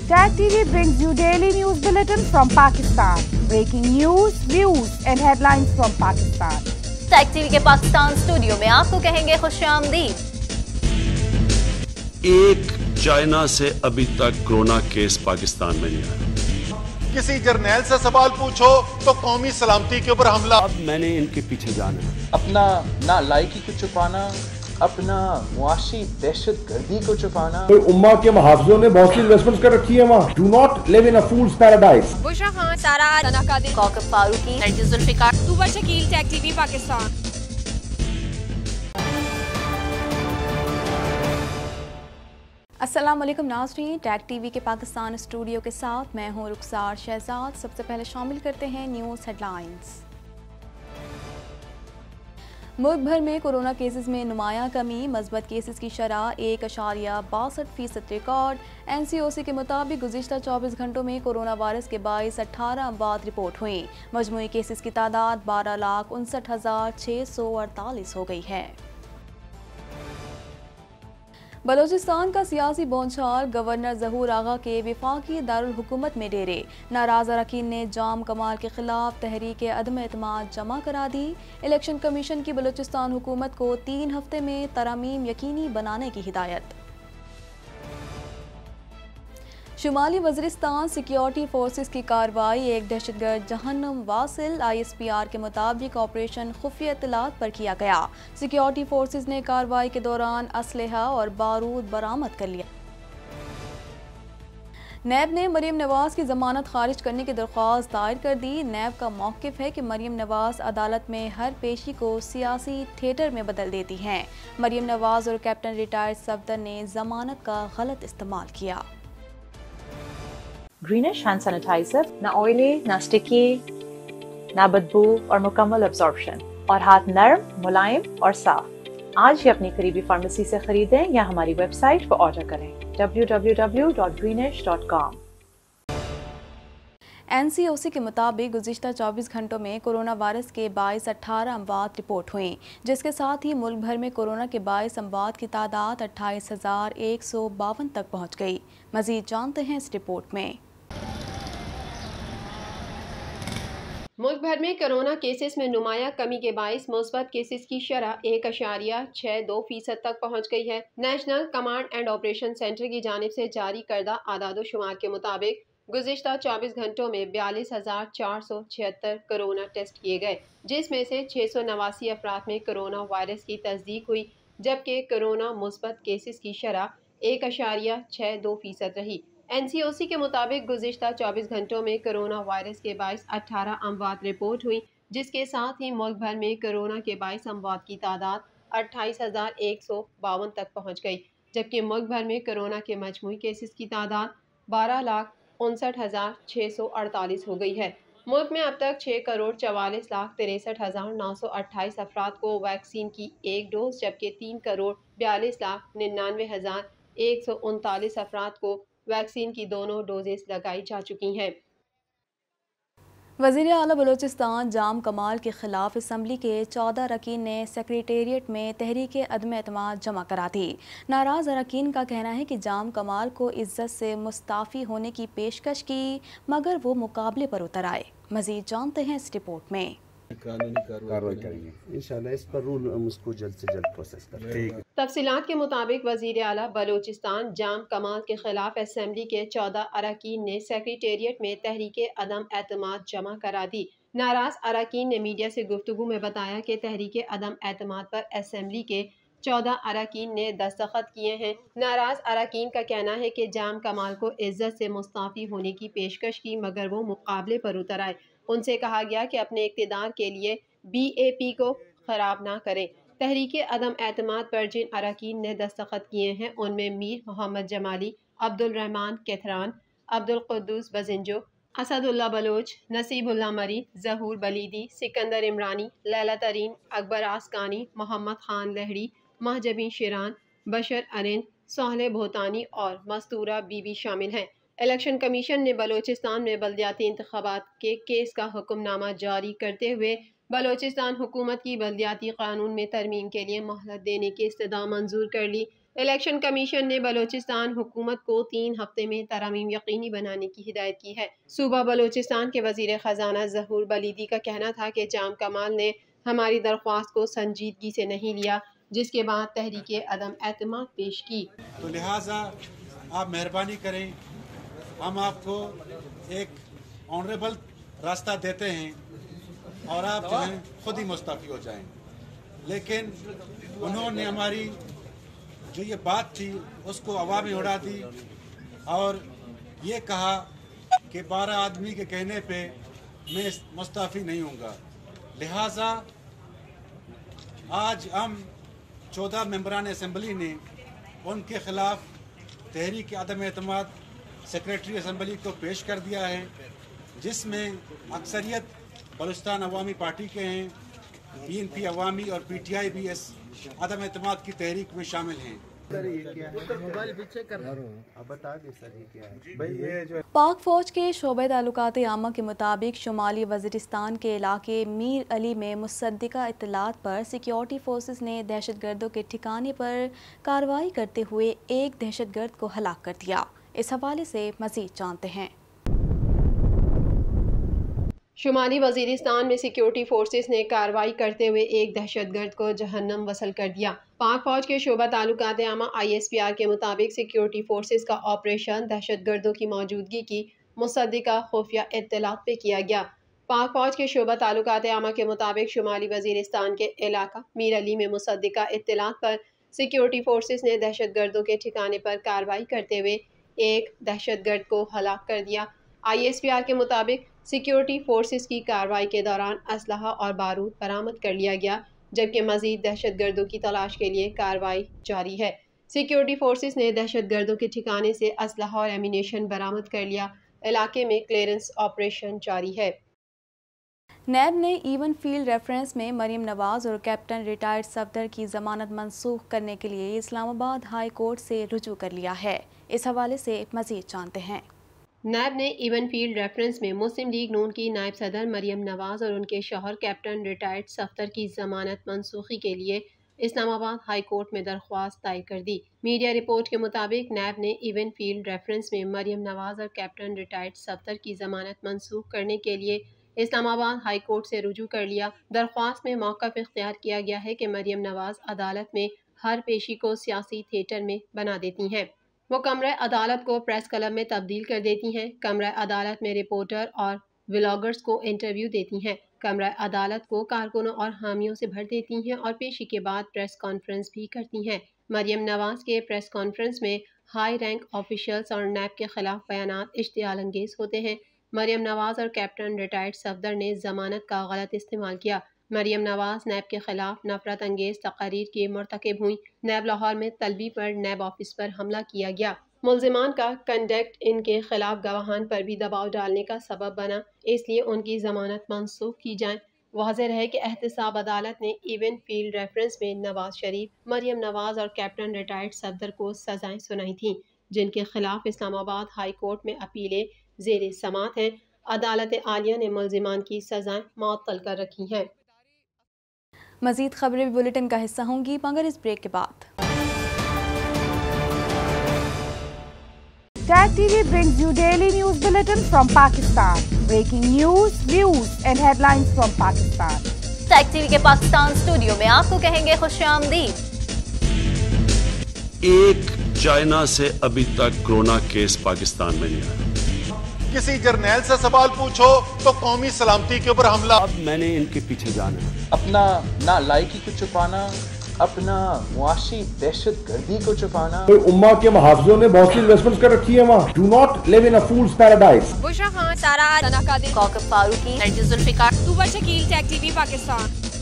Tag TV brings you daily news bulletin from Pakistan. Breaking news, views and headlines from Pakistan. Tag TV के Pakistan studio में आपको कहेंगे खुशामदीद। एक China से अभी तक कोरोना केस पाकिस्तान में नहीं आया। किसी जर्नैल से सवाल पूछो तो कौमी सलामती के ऊपर हमला। अब मैंने इनके पीछे जाना है। अपना ना लायकी को छुपाना, अपना मुआशी दहशत गर्दी को छुपाना। तो उम्मा के मुहाफिजों ने बहुत सी इन्वेस्टमेंट्स कर रखी है वहाँ। Do not live in a fool's paradise. Bushra Khan, Sara तनाकादिर, कौकब फारूकी, नरगिस जुल्फिकार, तुबर शकील, टैग टीवी पाकिस्तान। अस्सलाम वालेकुम नाज़रीन, टैग टीवी के पाकिस्तान स्टूडियो के साथ मैं हूँ रुखसार शहजाद। सबसे पहले शामिल करते हैं न्यूज़ हेडलाइंस। मुल्क भर में कोरोना केसेस में नुमायां कमी, मस्बत केसेस की शरह 1.62% रिकॉर्ड। NCOC के मुताबिक गुज़िश्ता 24 घंटों में कोरोना वायरस के 18 अमवात रिपोर्ट हुई। मजमूई केसेस की तादाद 12,59,648 हो गई है। बलोचिस्तान का सियासी बोलचाल, गवर्नर ज़हूर आगा के विफाकी दारुल हुकूमत में डेरे। नाराज़ अरकान ने जाम कमाल के खिलाफ तहरीक अदम एतमाद जमा करा दी। इलेक्शन कमीशन की बलोचिस्तान हुकूमत को 3 हफ्ते में तरामीम यकीनी बनाने की हिदायत। शुमाली वज़ीरिस्तान सिक्योरिटी फोर्सेस की कार्रवाई, एक दहशतगर्द जहन्नुम वासिल। ISPR के मुताबिक ऑपरेशन खुफिया इत्तलात पर किया गया। सिक्योरिटी फोर्सेस ने कार्रवाई के दौरान असलहा और बारूद बरामद कर लिया। नैब ने मरीम नवाज की जमानत खारिज करने की दरख्वास्त दायर कर दी। नैब का मौक़िफ़ है कि मरीम नवाज अदालत में हर पेशी को सियासी थिएटर में बदल देती हैं। मरीम नवाज और कैप्टन रिटायर्ड सफदर ने जमानत का गलत इस्तेमाल किया। ग्रीनिश हैंड सैनिटाइजर, ना ऑयली, ना स्टिकी, ना बदबू और मुकम्मल अब्जॉर्प्शन, और हाथ नरम, मुलायम और साफ। आज ही अपनी करीबी फार्मेसी से खरीदें या हमारी वेबसाइट पर ऑर्डर करें www.greenish.com। NCOC के मुताबिक गुज़िश्ता 24 घंटों में कोरोना वायरस के 18 अमवात रिपोर्ट हुई, जिसके साथ ही मुल्क भर में कोरोना के 22 अमवात की तादाद 28,152 तक पहुँच गई। मज़ीद जानते हैं इस रिपोर्ट में। मुल्क भर में कोरोना केसेस में नुमायां कमी के बाइस मुस्बत केसेस की शरह 1.62% तक पहुँच गई है। National command and operation centre की जानिब से जारी करदा आदादोशुमार के मुताबिक गुज़िश्ता 24 घंटों में 42,476 कोरोना टेस्ट किए गए, जिसमें से 689 अफराद में कोरोना वायरस की तस्दीक हुई, जबकि कोरोना मुस्बत केसेस की शरह 1.62% रही। NCOC के मुताबिक गुज़िश्ता 24 घंटों में कोरोना वायरस के 18 अमवात रिपोर्ट हुई, जिसके साथ ही मुल्क भर में कोरोना के 22 अमवात की तादाद 28,152 तक पहुँच गई, जबकि मुल्क भर में कोरोना के मजमूई केसेस की तादाद 12,59,648 हो गई है। मुल्क में अब तक 6,44,63,928 अफराद को वैक्सीन की एक डोज, जबकि 3,42,99,139 अफराद को वैक्सीन की दोनों डोजेस लगाई जा चुकी हैं। वज़ीर आला बलोचिस्तान जाम कमाल के खिलाफ असम्बली के 14 अरकान ने सेक्रेटेरिएट में तहरीक अदम एतमाद जमा करा दी। नाराज़ अरकान का कहना है कि जाम कमाल को इज्जत से मुस्ताफ़ी होने की पेशकश की, मगर वो मुकाबले पर उतर आए। मज़ीद जानते हैं इस रिपोर्ट में। कानूनी कार्रवाई करेंगे इंशाल्लाह। इस पर रूल हम उसको जल्द से जल्द प्रोसेस करेंगे। तफसीलात के मुताबिक वज़ीर आला बलोचिस्तान जाम कमाल के खिलाफ असम्बली के 14 अरकान ने सेक्रेटेरिएट में तहरीक अदम एतमाद जमा करा दी। नाराज अरकान ने मीडिया से गुफ्तगू में बताया कि तहरीक अदम एतमाद पर असम्बली के 14 अरकान ने दस्तखत किए हैं। नाराज अरकान का कहना है कि जाम कमाल को इज्जत से मुस्ताफ़ी होने की पेशकश की, मगर वो मुकाबले पर उतर आए। उनसे कहा गया कि अपने इक़्तिदार के लिए BAP को ख़राब ना करें। तहरीक अदम एतमाद पर जिन अरकान ने दस्तखत किए हैं, उनमें मीर मोहम्मद जमाली, अब्दुल रहमान केथरान, अब्दुल कुद्दूस बजिंजो, असदुल्ला बलोच, नसीबुल्ला मरी, ज़हूर बलीदी, सिकंदर इमरानी, लैला तरीन, अकबर आसकानी, मोहम्मद खान लहड़ी, महजबीन शिरान, बशर अरिन, सोहले भोतानी और मस्तूरा बीबी शामिल हैं। इलेक्शन कमीशन ने बलोचिस्तान में बल्दियाती इंतखाबात के केस का हुक्मनामा जारी करते हुए बलोचिस्तान हुकूमत की बल्दियाती कानून में तरमीम के लिए मोहलत देने की इस्तदा मंजूर कर ली। इलेक्शन कमीशन ने बलोचिस्तान हुकूमत को 3 हफ्ते में तरमीम यकीनी बनाने की हिदायत की है। सूबा बलोचिस्तान के वजीर खजाना ज़हूर बलीदी का कहना था कि जाम कमाल ने हमारी दरख्वास्त को संजीदगी से नहीं लिया, जिसके बाद तहरीके अदम एतमाद पेश की। तो लिहाजा आप मेहरबानी करें, हम आपको एक ऑनरेबल रास्ता देते हैं और आप जो है खुद ही मुस्तफ़ी हो जाएं। लेकिन उन्होंने हमारी जो ये बात थी उसको हवा में उड़ा दी और ये कहा कि 12 आदमी के कहने पे मैं मुस्तफ़ी नहीं हूँगा। लिहाजा आज हम 14 मेंबरान असम्बली ने उनके ख़िलाफ़ तहरीक अदम एतमाद सेक्रेटरी असम्बली को पेश कर दिया है, जिसमें अक्सरियत बलूचिस्तान अवामी पार्टी के हैं, PNP अवामी और PTI भी इस अदम एतमाद की तहरीक में शामिल हैं। पाक फौज के शोबे ताल्लुकात आमा के मुताबिक शुमाली वज़ीरिस्तान के इलाके मीर अली में मुसद्दिका इत्तलात पर सिक्योरिटी फोर्सेस ने दहशतगर्दों के ठिकाने पर कार्रवाई करते हुए एक दहशतगर्द को हलाक कर दिया। इस हवाले से मज़ीद जानते हैं। शुमाली वज़ीरिस्तान में सिक्योरिटी फोर्सेस ने कार्रवाई करते हुए एक दहशतगर्द को जहन्नम वसल कर दिया। पाक फौज के शोबा ताल्लुकात आमा ISPR के मुताबिक सिक्योरिटी फोर्सेस का ऑपरेशन दहशतगर्दों की मौजूदगी की मुसद्दिका खुफिया इत्तलात पे किया गया। पाक फौज के शोबा ताल्लुकात आमा के मुताबिक शुमाली वज़ीरिस्तान के इलाका मीर अली में मुसद्दिका इत्तलात पर सिक्योरिटी फोर्सेस ने दहशतगर्दों के ठिकाने पर कार्रवाई करते हुए एक दहशतगर्द को हलाक कर दिया। ISPR के मुताबिक सिक्योरिटी फोर्सेस की कार्रवाई के दौरान असलहा और बारूद बरामद कर लिया गया, जबकि मजीद दहशतगर्दों की तलाश के लिए कार्रवाई जारी है। सिक्योरिटी फोर्सेस ने दहशतगर्दों के ठिकाने से असलहा और एमिनेशन बरामद कर लिया। इलाके में क्लियरेंस ऑपरेशन जारी है। नैब ने इवन फील्ड रेफरेंस में मरियम नवाज और कैप्टन रिटायर्ड सफदर की जमानत मनसूख करने के लिए इस्लामाबाद हाई कोर्ट से रुजू कर लिया है। इस हवाले से मजीद जानते हैं। नैब ने इवन फील्ड रेफरेंस में मुस्लिम लीग नून की नायब सदर मरियम नवाज और उनके शौहर कैप्टन रिटायर्ड सफदर की जमानत मनसूखी के लिए इस्लामाबाद हाई कोर्ट में दरख्वास्त दायर कर दी। मीडिया रिपोर्ट के मुताबिक नैब ने इवन फील्ड रेफरेंस में मरियम नवाज और कैप्टन रिटायर्ड सफदर की जमानत मनसूख करने के लिए इस्लामाबाद हाई कोर्ट से रुजू कर लिया। दरख्वास्त में मौक़िफ़ इख्तियार किया गया है कि मरियम नवाज अदालत में हर पेशी को सियासी थिएटर में बना देती हैं। वो कमरा अदालत को प्रेस क्लब में तब्दील कर देती हैं। कमरा अदालत में रिपोर्टर और व्लॉगर्स को इंटरव्यू देती हैं। कमरा अदालत को कारकुनों और हामियों से भर देती हैं और पेशी के बाद प्रेस कॉन्फ्रेंस भी करती हैं। मरियम नवाज के प्रेस कॉन्फ्रेंस में हाई रैंक ऑफिशियल्स और नैब के खिलाफ बयानात इश्तियाल अंगेज होते हैं। मरियम नवाज और कैप्टन रिटायर्ड सफदर ने जमानत का गलत इस्तेमाल किया। मरियम नवाज नैब के खिलाफ नफरत अंगेज तकारीर की मुर्तकिब हुई। नैब लाहौर में तलबी पर नैब ऑफिस पर हमला किया गया। मुल्जिमान का कंडक्ट इनके खिलाफ गवाहान पर भी दबाव डालने का सबब बना, इसलिए उनकी जमानत मनसूख की जाए। वाज़ेह है कि एहतसाब अदालत ने इवन फील्ड रेफरेंस में नवाज शरीफ, मरियम नवाज और कैप्टन रिटायर्ड सफदर को सजाएं सुनाई थीं, जिनके खिलाफ इस्लामाबाद हाई कोर्ट में अपीलें ज़ेरे समात हैं। अदालत आलिया ने मुल्जिमान की सजाएं मुअत्तल कर रखी हैं। मज़ीद खबरें भी बुलेटिन का हिस्सा होंगी, मगर इस ब्रेक के बाद। Tag TV brings you daily news bulletin from Pakistan. Breaking news, views and headlines from Pakistan. Tag TV के पाकिस्तान स्टूडियो में आपको कहेंगे खुशामदीद। एक चाइना से अभी तक कोरोना केस पाकिस्तान में नहीं आया। किसी जर्नैल से सवाल पूछो तो कौमी सलामती के ऊपर हमला। अब मैंने इनके पीछे जाना है। अपना ना लायकी को छुपाना, अपना मुआशी दहशत गर्दी को छुपाना। तो उम्मा के मुहाफिजों ने बहुत सी इन्वेस्टमेंट कर रखी है वहाँ। Do not live in a fool's paradise. Bushra Khan, Sara, Sana Qadir, Kaukab Farooqui, Zulfiqar, तुबर शकील, टैग टीवी पाकिस्तान।